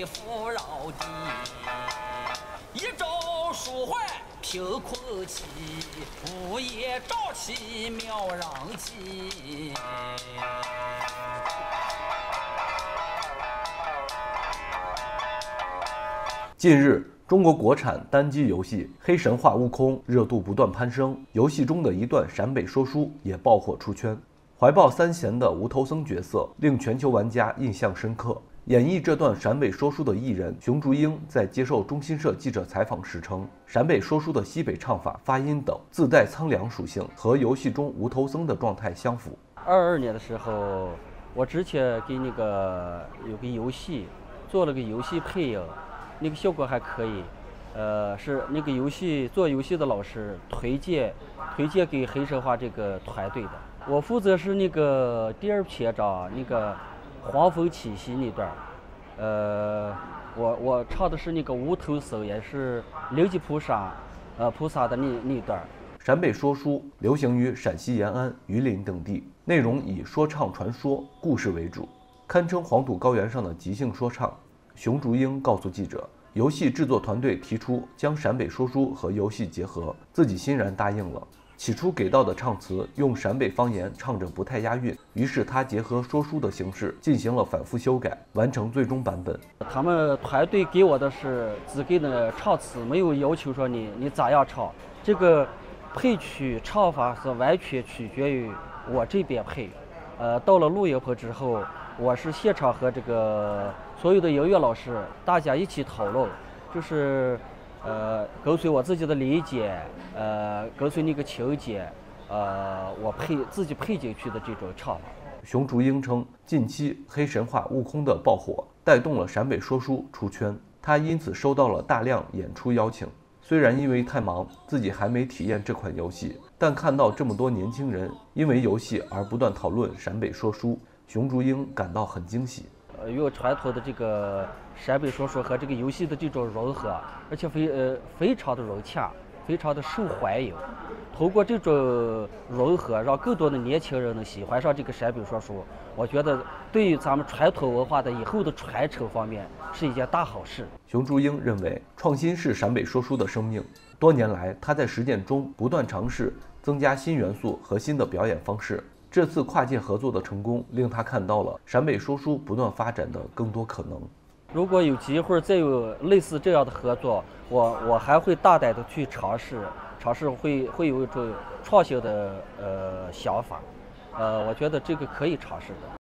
富饶地，一朝书怀贫困起，午夜朝起庙让起。 近日，中国国产单机游戏《黑神话：悟空》热度不断攀升，游戏中的一段陕北说书也爆火出圈。怀抱三弦的无头僧角色令全球玩家印象深刻。演绎这段陕北说书的艺人熊竹英在接受中新社记者采访时称，陕北说书的西北唱法、发音等自带苍凉属性，和游戏中无头僧的状态相符。 22年的时候，我之前给有个游戏做了个游戏配音，那个效果还可以。是那个做游戏的老师推荐给黑神话这个团队的。我负责是那个第二篇章那个黄风气息那段，我唱的是那个无头僧，也是灵吉菩萨的那段。 陕北说书流行于陕西延安、榆林等地，内容以说唱传说、故事为主，堪称黄土高原上的即兴说唱。熊竹英告诉记者，游戏制作团队提出将陕北说书和游戏结合，自己欣然答应了。起初给到的唱词用陕北方言唱着不太押韵，于是他结合说书的形式进行了反复修改，完成最终版本。 他们团队给我的是只给的唱词，没有要求说你咋样唱，这个配曲唱法是完全取决于我这边配。到了录音棚之后，我是现场和这个所有的音乐老师大家一起讨论，就是跟随我自己的理解，跟随那个情节，我自己配进去的这种唱法。 熊竹英称，近期《黑神话：悟空》的爆火带动了陕北说书出圈，他因此收到了大量演出邀请。虽然因为太忙，自己还没体验这款游戏，但看到这么多年轻人因为游戏而不断讨论陕北说书，熊竹英感到很惊喜。 用传统的这个陕北说书和这个游戏的这种融合，而且非常的融洽，非常的受欢迎。通过这种融合，让更多的年轻人能喜欢上这个陕北说书，我觉得对于咱们传统文化的以后的传承方面是一件大好事。 熊竹英认为，创新是陕北说书的生命。多年来，他在实践中不断尝试增加新元素和新的表演方式。这次跨界合作的成功，令他看到了陕北说书不断发展的更多可能。 如果有机会再有类似这样的合作，我还会大胆的去尝试会有一种创新的想法。我觉得这个可以尝试的。